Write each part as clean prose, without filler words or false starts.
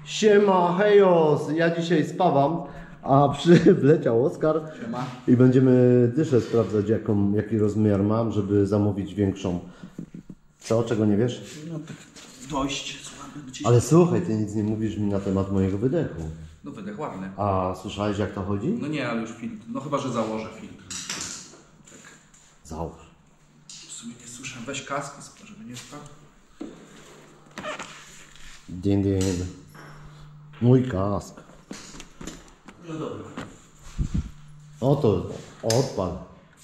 Siema, hejos! Ja dzisiaj spawam, a wleciał Oskar. Siema. I będziemy dyszę sprawdzać, jaki rozmiar mam, żeby zamówić większą. Co? Czego nie wiesz? No tak dość słaby gdzieś. Ale słuchaj, ty nic nie mówisz mi na temat mojego wydechu. No wydech ładny. A słyszałeś, jak to chodzi? No nie, ale już filtr. No chyba, że założę filtr. Tak. Załóż. W sumie nie słyszę. Weź kask, żeby nie spadł. Din din. Mój kask. No dobra. Oto odpadł.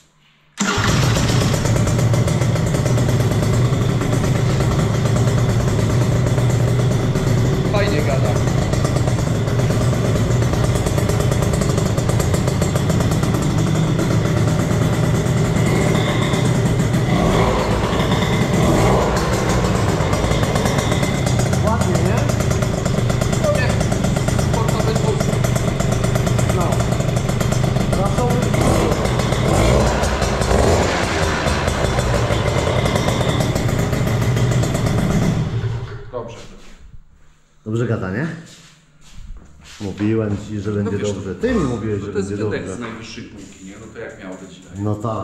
Fajnie gada. Ładnie, nie? No nie, sportowy dwóch. No. Rasowy. Dobrze. Dobrze gada, nie? Mówiłem ci, że będzie wiesz, dobrze. Ty mi mówiłeś, że To jest będzie wydech dobrze. z najwyższej półki, nie? No to jak miało być tak? No tak.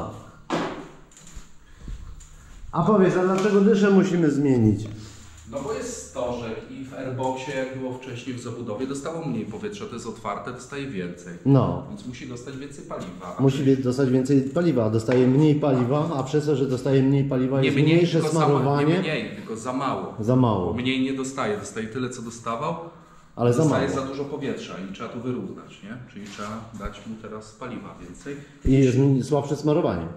A powiedz, a dlaczego dyszę musimy zmienić? No bo jest stożek i w airboxie, jak było wcześniej w zabudowie, dostało mniej powietrza, to jest otwarte, dostaje więcej. No. Więc musi dostać więcej paliwa. Musi dostać więcej paliwa, a dostaje mniej paliwa, a przez to, że dostaje mniej paliwa, Nie jest mniej, mniejsze tylko smarowanie. nie mniej, tylko za mało. Za mało. Bo mniej nie dostaje, dostaje tyle co dostawał, Ale za dostaje mało. za dużo powietrza i trzeba to wyrównać, nie? Czyli trzeba dać mu teraz paliwa więcej. I jest słabsze smarowanie.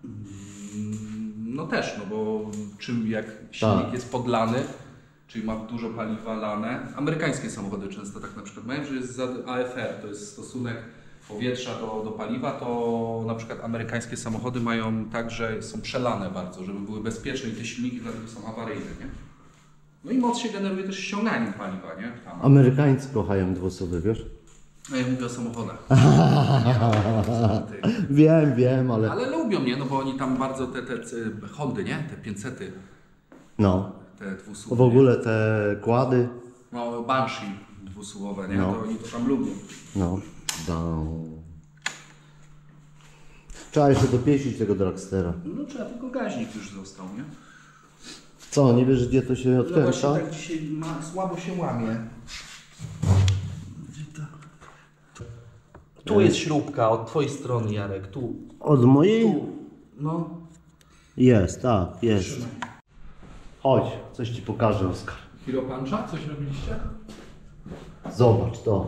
No też, no bo jak silnik Tak. jest podlany, czyli ma dużo paliwa lane, amerykańskie samochody często tak na przykład mają, że jest AFR, to jest stosunek powietrza do paliwa, to na przykład amerykańskie samochody mają tak, że są przelane bardzo, żeby były bezpieczne i te silniki dlatego są awaryjne, nie? No i moc się generuje też ściąganiem paliwa, nie? Tam. Amerykańcy kochają dwusuwy, wiesz? No ja mówię o samochodach. Wiem, ale... Ale lubią, nie? No bo oni tam bardzo te Hondy, nie? Te 500, No. te dwusuwy. W ogóle te kłady. No Banshee dwusuwowe, nie? No. To oni to tam lubią. No. Trzeba jeszcze dopieścić tego dragstera. No trzeba tylko gaźnik już został, nie? Co, nie wiesz, gdzie to się No właśnie odkręca? tak dzisiaj słabo się łamie. Gdzie to? Tu jest śrubka od twojej strony, Jarek, tu. Od mojej? Tu. No. Jest, tak, jest. Trzymaj. Chodź, coś ci pokażę, Oskar. Hero Puncha? Coś robiliście? Zobacz to.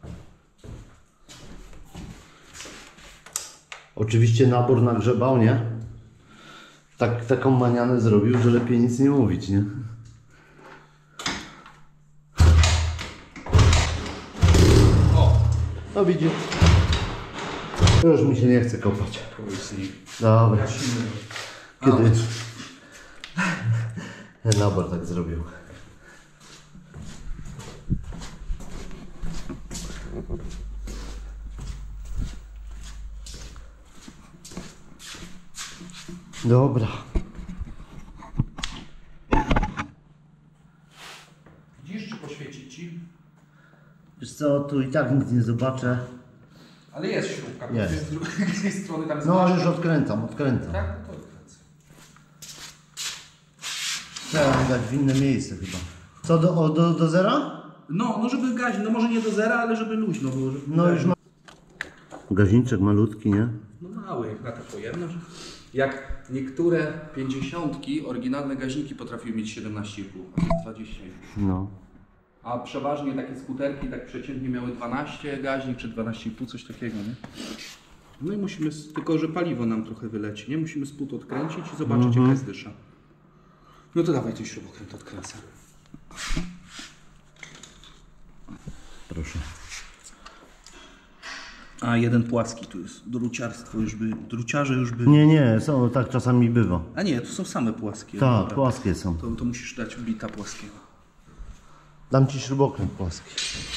Oczywiście nabór nagrzebał, nie? Taką manianę zrobił, że lepiej nic nie mówić, nie? O! No widzisz. Już mi się nie chce kopać. Dobra. Kiedy? Nabór tak zrobił. Dobra. Widzisz, czy poświeci ci? Wiesz co, tu i tak nic nie zobaczę. Ale jest śrubka. Jest. Z drugiej strony tam jest No blaszka. już odkręcam. Tak? No to odkręcę. Trzeba dać w inne miejsce chyba. Co, do zera? No żeby gaźnik, no może nie do zera, ale żeby luźno było. Żeby No już ma... Gaźniczek malutki, nie? No mały, jak na to pojemność. Jak niektóre 50-ki, oryginalne gaźniki potrafiły mieć 17,5, a to jest 20. No. A przeważnie takie skuterki tak przeciętnie miały 12 gaźnik czy 12,5, coś takiego, nie? No i musimy, tylko że paliwo nam trochę wyleci, nie? Musimy spód odkręcić i zobaczyć jaka jest dysza. No to dawaj ten śrubokręt odkręcę. Proszę. A jeden płaski tu jest, druciarstwo już by, druciarze już by... Nie, są, tak czasami bywa. A nie, tu są same płaskie. Tak, Dobra. płaskie są. To musisz dać bita płaskiego. Dam ci śrubokręt płaski.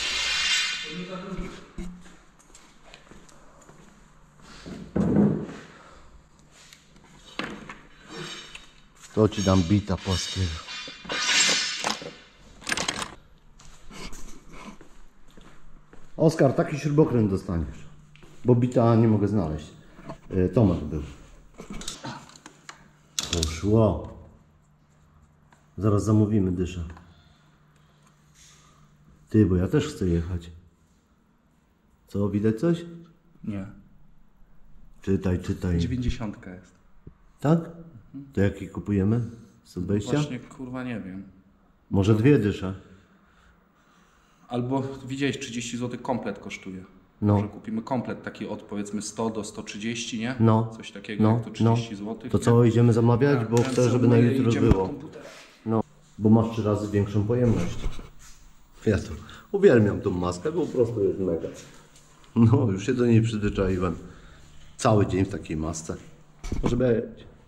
To ci dam bita płaskiego. Oskar, taki śrubokręt dostaniesz. Bo bita nie mogę znaleźć. Tomek był. Poszło. Zaraz zamówimy dyszę. Ty, bo ja też chcę jechać. Co, widać coś? Nie. Czytaj. 90 jest. Tak? To jaki kupujemy? 120? Właśnie, kurwa, nie wiem. Może 2 dysze? Albo widziałeś, 30 zł komplet kosztuje. No. Może kupimy komplet taki od powiedzmy 100 do 130, nie? No. Coś takiego, No, jak to 30 zł. To co, idziemy zamawiać? Bo chcę, żeby na jutro idziemy do było. komputera. No, bo masz 3 razy większą pojemność. Ja to uwielbiam tą maskę, bo po prostu jest mega. No, już się do niej przyzwyczaiłem. Cały dzień w takiej masce. Może być.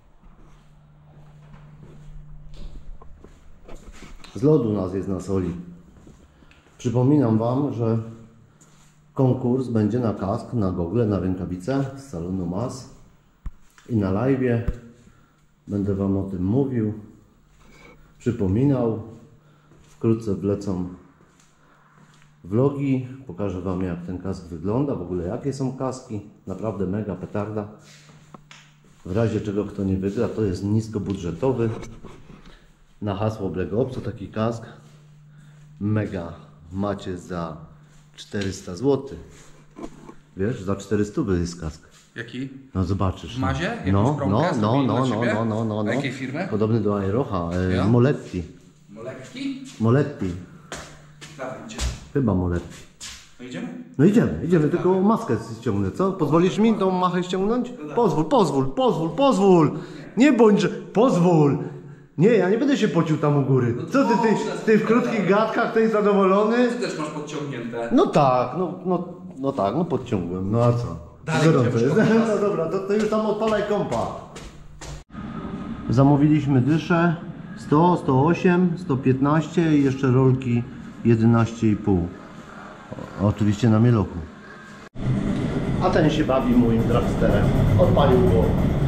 Z lodu nas jest na soli. Przypominam Wam, że konkurs będzie na kask, na gogle, na rękawice z salonu MAS i na live'ie. Będę Wam o tym mówił, przypominał. Wkrótce wlecą vlogi, pokażę Wam, jak ten kask wygląda, w ogóle jakie są kaski. Naprawdę mega petarda. W razie czego kto nie wygra, to jest niskobudżetowy. Na hasło Black Ops to taki kask mega macie za 400 zł. Wiesz, za 400 jest kask. Jaki? No zobaczysz. W Mazie? Jakąś No, promkę zrobili dla ciebie? no. A jakiej firmy? Podobny do Aerocha. Ja? Moletti. Molekki? Moletti. Dawaj, idziemy. Chyba Moletti. No idziemy? No idziemy, tylko maskę ściągnę, co? Pozwolisz mi tą machę ściągnąć? Pozwól! Nie bądź, że... Pozwól! Nie, ja nie będę się pocił tam u góry. Co ty w krótkich gadkach, ty zadowolony? Ty też masz podciągnięte. No tak, no podciągłem, no a co? Dalej Gorąco idziemy jest. szukać. No dobra, to już tam odpalaj kompa. Zamówiliśmy dyszę 100, 108, 115 i jeszcze rolki 11,5. Oczywiście na mieloku. A ten się bawi moim dragsterem. Odpalił go.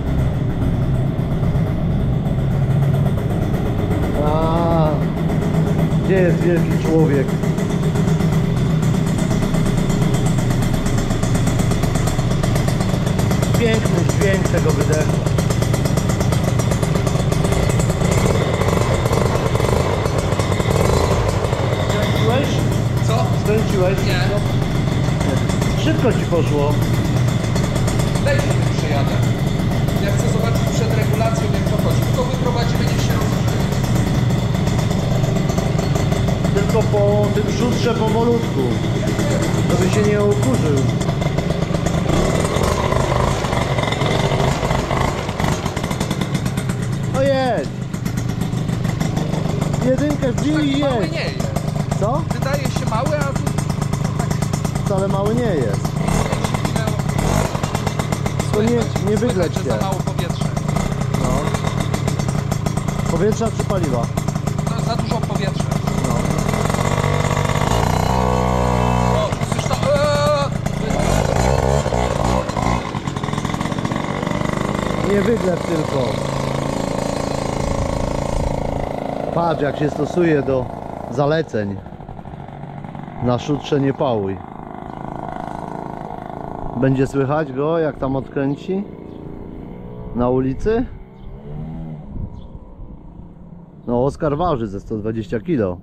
A, gdzie jest wielki człowiek? Piękny dźwięk tego wydechu. Skręciłeś? Co? Skręciłeś? Nie. Szybko ci poszło. Daj się tym przejadę. Ja chcę zobaczyć przed regulacją, jak to chodzi. Tylko wyprowadzimy, niech się rozgrzeje. Tylko po tym szutrze powolutku, żeby się nie ukurzył. O jedź! Jedynkę wbił i Mały jedź! nie jest. Co? Wydaje się mały, a tu Wcale mały nie jest. To nie wygleć że się. za mało powietrza. No. Powietrza czy paliwa? No, za dużo powietrza. No. O, słyszysz to? Nie wyglew tylko. Patrz, jak się stosuje do zaleceń. Na szutrze nie pałuj. Będzie słychać go, jak tam odkręci na ulicy? No, Oskar waży ze 120 kg.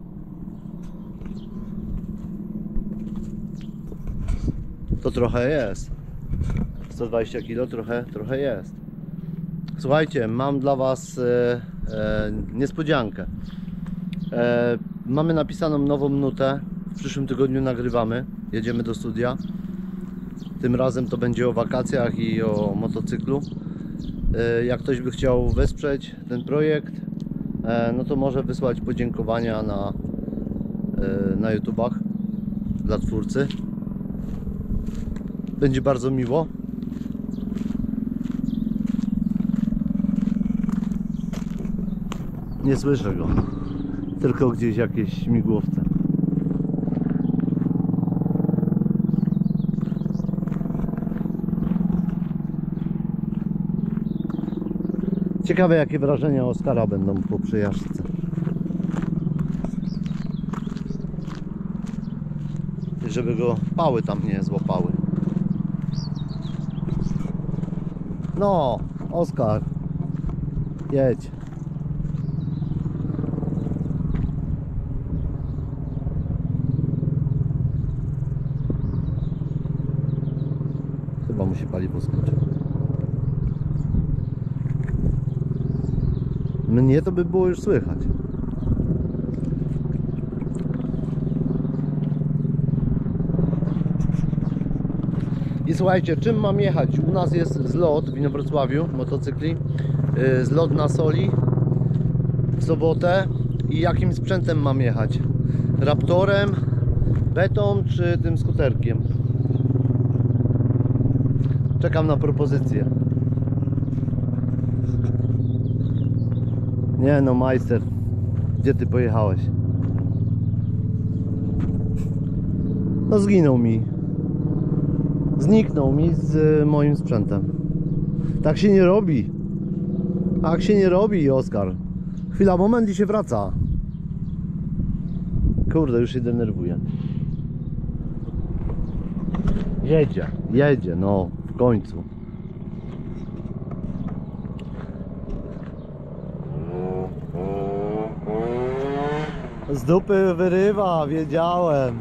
To trochę jest. 120 kg trochę jest. Słuchajcie, mam dla Was niespodziankę. Mamy napisaną nową nutę. W przyszłym tygodniu nagrywamy. Jedziemy do studia. Tym razem to będzie o wakacjach i o motocyklu. Jak ktoś by chciał wesprzeć ten projekt, no to może wysłać podziękowania na YouTubach dla twórcy. Będzie bardzo miło. Nie słyszę go, tylko gdzieś jakieś śmigłowce. Ciekawe, jakie wrażenia Oskara będą po przejażdżce. żeby go pały tam nie złapały. No, Oskar, jedź. Chyba musi paliwo skończyć. Mnie to by było już słychać. I słuchajcie, czym mam jechać? U nas jest zlot w Inowrocławiu motocykli, zlot na Soli w sobotę. I jakim sprzętem mam jechać? Raptorem, Betą czy tym skuterkiem? Czekam na propozycję. Nie no, majster, gdzie ty pojechałeś? No zginął mi. Zniknął mi z moim sprzętem. Tak się nie robi. Tak się nie robi, Oskar. Chwila, moment i się wraca. Kurde, już się denerwuję. Jedzie, no, w końcu. Z dupy wyrywa, wiedziałem.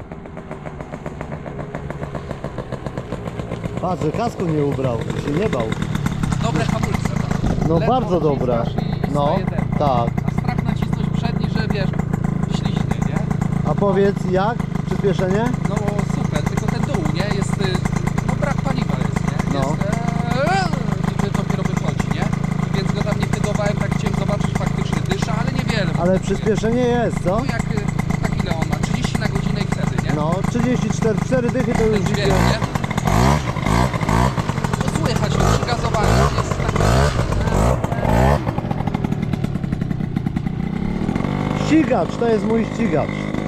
Patrz, że kasku nie ubrał, się nie bał. Dobre hamulce. No Ledwo bardzo dobre. wciskasz i No, staje ten. tak. A strach nacisnąć przedni, że wiesz, śliśnie, nie? A powiedz jak? Przyspieszenie? No super, tylko ten dół, nie? Jest, no brak paliwa jest, nie? No. Jest, i dopiero wychodzi, nie? Więc go tam nie wydawałem, tak chciałem zobaczyć, faktycznie dysza, ale niewiele. Ale przyspieszenie jest, co? No jak, tak ile on ma? 30 na godzinę i wtedy, nie? No, 34, 4 dychy to już Więc idzie. wiele, nie? No słychać już przygazowanie, jest tak... Ścigacz, to jest mój ścigacz.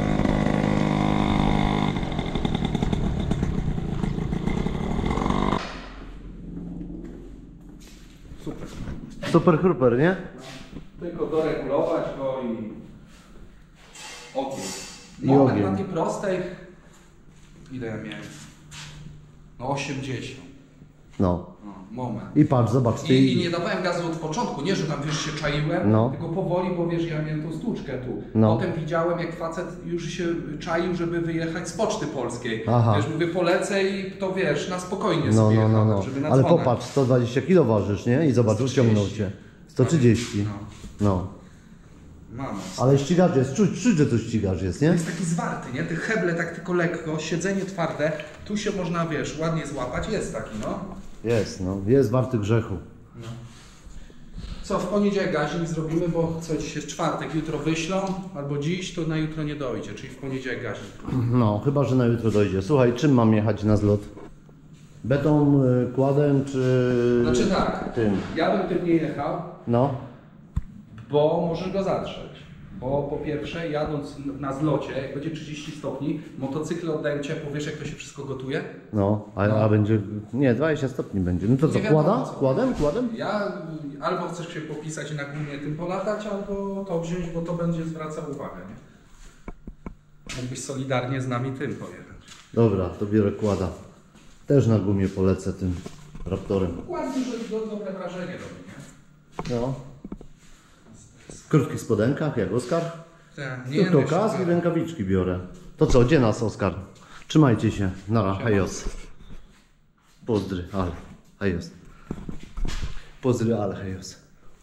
Super. Super hruper, nie? Tylko doregulować go i ogień. I Moment ogień. na tej prostej, ile ja miałem? No 80. No. No, moment. I patrz, zobacz, ty... I nie dawałem gazu od początku, nie, że tam wiesz się czaiłem, No. tylko powoli, bo wiesz, ja miałem tą stłuczkę tu. No. Potem widziałem, jak facet już się czaił, żeby wyjechać z Poczty Polskiej. Aha. Wiesz, mówię, polecę i to wiesz, na spokojnie No, sobie no, no, jechałem, no. żeby na Ale dzwonek. popatrz, 120 kg ważysz, nie? I zobacz, 130. uciągnął cię. 130. No. Mam. Ale ścigacz jest, czuć, że to ścigacz jest, nie? Jest taki zwarty, nie? Te heble tak tylko lekko, siedzenie twarde, tu się można, wiesz, ładnie złapać, jest taki, no. Jest, no. Jest warty grzechu. No. Co, w poniedziałek gaźnik zrobimy, bo co, dziś jest czwartek, jutro wyślą, albo dziś, to na jutro nie dojdzie, czyli w poniedziałek gaźnik. No, chyba, że na jutro dojdzie. Słuchaj, czym mam jechać na zlot? Betą, kładem czy... Znaczy tak, tym? ja bym tym nie jechał, No. bo możesz go zatrzeć. Bo po pierwsze, jadąc na zlocie, jak będzie 30 stopni, motocykle oddają ciepło, wiesz jak to się wszystko gotuje? No, a No. będzie... Nie, 20 stopni będzie. No to co, Nie wiadomo, kłada? co. Kładem? Ja albo chcesz się popisać i na gumie tym polatać, albo to wziąć, bo to będzie zwracał uwagę, nie? Mógłbyś solidarnie z nami tym pojechać. Dobra, to biorę kłada. Też na gumie polecę tym Raptorem. Ładnie, że dobre wrażenie robi, nie? No. W krótkich spodenkach, jak Oskar. Tak, Tylko wiesz, kask i tak. rękawiczki biorę. To co, gdzie nas, Oskar? Trzymajcie się. Nara, hejos. Pozdry, ale hejos. Pozdry, ale hejos.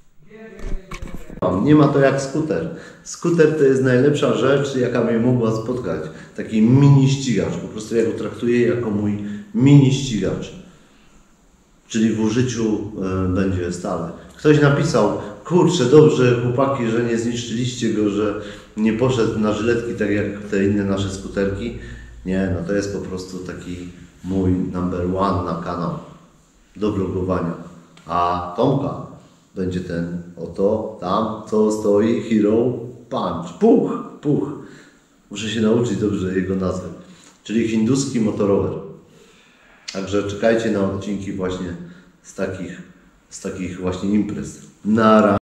Nie ma to jak skuter. Skuter to jest najlepsza rzecz, jaka mnie mogła spotkać. Taki mini ścigacz. Po prostu ja go traktuję jako mój mini ścigacz. Czyli w użyciu będzie stale. Ktoś napisał, kurczę, dobrze chłopaki, że nie zniszczyliście go, że nie poszedł na żyletki tak jak te inne nasze skuterki. Nie, no to jest po prostu taki mój number one na kanał do vlogowania. A Tomka będzie ten oto, tam, co stoi, Hero Punch. Puch. Muszę się nauczyć dobrze jego nazwy. Czyli hinduski motorower. Także czekajcie na odcinki właśnie z takich właśnie imprez. Nara.